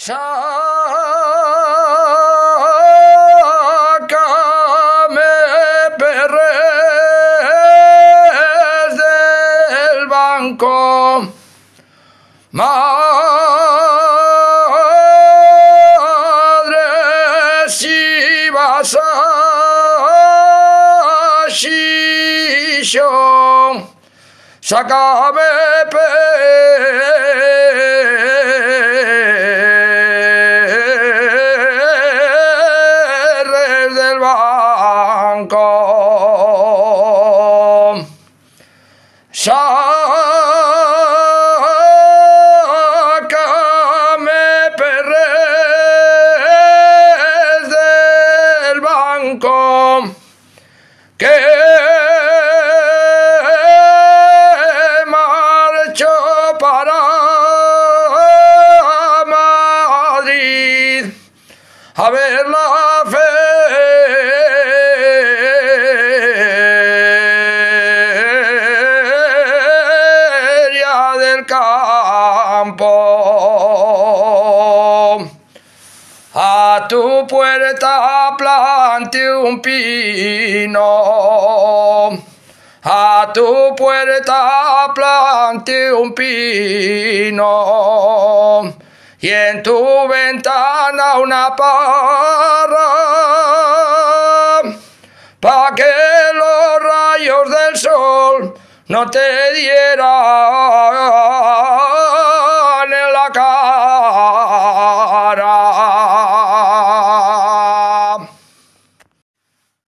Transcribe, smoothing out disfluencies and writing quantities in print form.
Sácame, perres del banco, madre, si vas a Shisho, sácame, del banco. Sácame, perres del banco, que marcho para Madrid a ver la feria del campo. A tu puerta plante un pino, a tu puerta plante un pino, y en tu ventana una parra, pa' que los rayos del sol no te dieran